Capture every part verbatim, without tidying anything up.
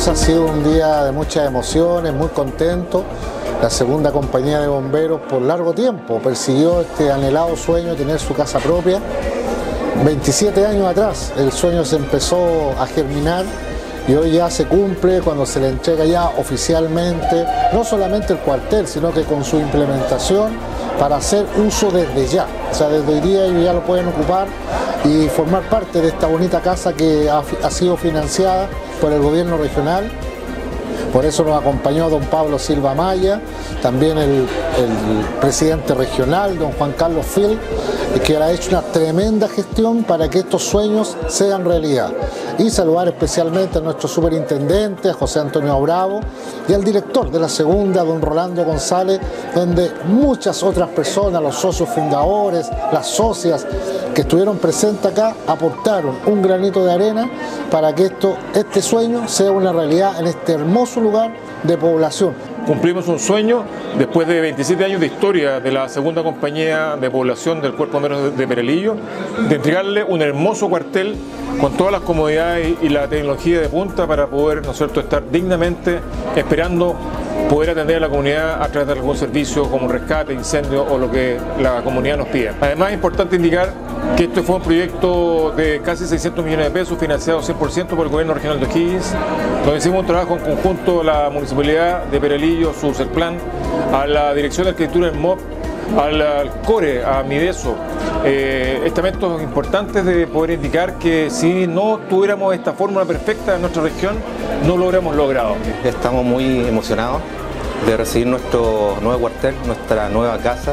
Entonces ha sido un día de muchas emociones, muy contento. La segunda compañía de bomberos por largo tiempo persiguió este anhelado sueño de tener su casa propia. veintisiete años atrás el sueño se empezó a germinar y hoy ya se cumple cuando se le entrega ya oficialmente, no solamente el cuartel, sino que con su implementación para hacer uso desde ya. O sea, desde hoy día ellos ya lo pueden ocupar y formar parte de esta bonita casa que ha, ha sido financiada por el gobierno regional. Por eso nos acompañó don Pablo Silva Maya, también el, el presidente regional, don Juan Carlos Fil, que ha hecho una tremenda gestión para que estos sueños sean realidad. Y saludar especialmente a nuestro superintendente, a José Antonio Bravo, y al director de la segunda, don Rolando González, donde muchas otras personas, los socios fundadores, las socias que estuvieron presentes acá, aportaron un granito de arena para que esto, este sueño sea una realidad en este hermoso lugar de población. Cumplimos un sueño después de veintisiete años de historia de la segunda compañía de población del Cuerpo de Bomberos de Perelillo, de entregarle un hermoso cuartel con todas las comodidades y la tecnología de punta para poder, ¿no es cierto?, estar dignamente esperando poder atender a la comunidad a través de algún servicio como rescate, incendio o lo que la comunidad nos pida. Además es importante indicar que este fue un proyecto de casi seiscientos millones de pesos financiado cien por ciento por el gobierno regional de O'Higgins, donde hicimos un trabajo en conjunto la Municipalidad de Perelillo, su Serplan, a la Dirección de Arquitectura del M O P, al, al CORE, a Mideso, eh, estamentos importantes de poder indicar que si no tuviéramos esta fórmula perfecta en nuestra región, no lo hubiéramos logrado. Estamos muy emocionados de recibir nuestro nuevo cuartel, nuestra nueva casa,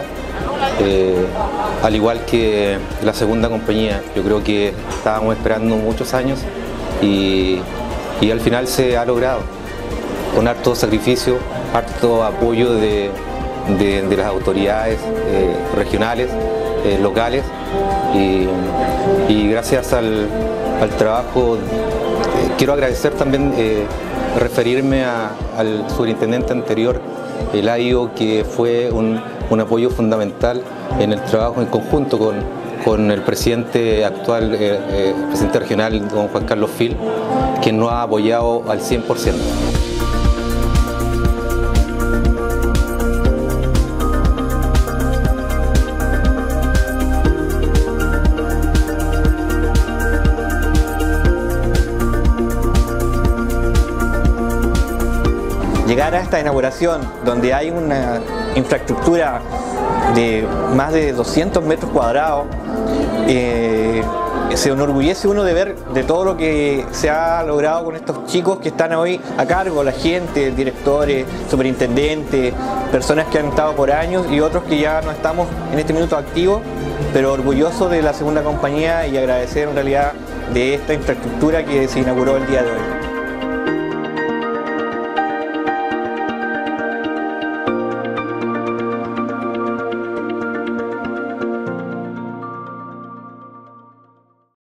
eh, al igual que la segunda compañía. Yo creo que estábamos esperando muchos años y, y al final se ha logrado, con harto sacrificio, harto apoyo de De, de las autoridades eh, regionales, eh, locales y, y gracias al, al trabajo eh, quiero agradecer también, eh, referirme a, al superintendente anterior, Eladio, que fue un, un apoyo fundamental en el trabajo en conjunto con, con el presidente actual, eh, eh, presidente regional, don Juan Carlos Fil, quien nos ha apoyado al cien por ciento. Llegar a esta inauguración donde hay una infraestructura de más de doscientos metros cuadrados, eh, se enorgullece uno de ver de todo lo que se ha logrado con estos chicos que están hoy a cargo, la gente, directores, superintendentes, personas que han estado por años y otros que ya no estamos en este minuto activos, pero orgullosos de la segunda compañía y agradecer en realidad de esta infraestructura que se inauguró el día de hoy.